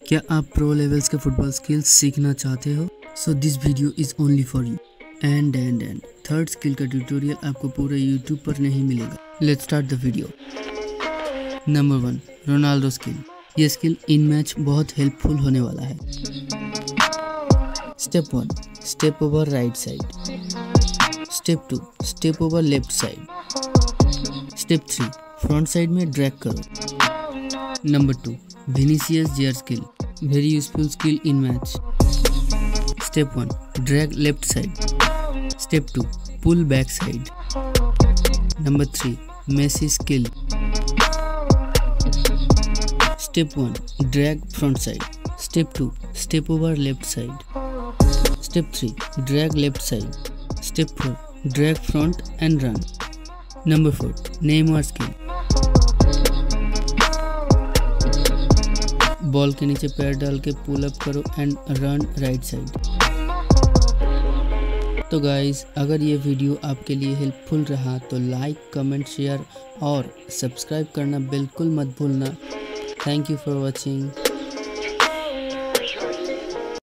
क्या आप pro levels के फुटबॉल स्किल्स सीखना चाहते हो? So this video is only for you. And third skill का ट्यूटोरियल आपको पूरे यूट्यूब पर नहीं मिलेगा। Let's start the video. Number 1, Ronaldo skill. ये स्किल इन मैच बहुत हेल्पफुल होने वाला है। Step 1, step over right side. Step 2, step over left side. Step 3, front side में ड्रैग करो। नंबर 2, विनीसियस जेयर skill, very useful skill in match. Step 1, drag left side. Step 2, pull back side. Number 3, Messi skill. Step 1, drag front side. Step 2, step over left side. Step 3, drag left side. Step 4, drag front and run. Number 4, Neymar skill. Ball के नीचे पैर डाल के pull up करो and run right side. तो guys, अगर ये video आपके लिए हेल्पफुल रहा तो लाइक, कमेंट, शेयर और सब्सक्राइब करना बिल्कुल मत भूलना। Thank you for watching.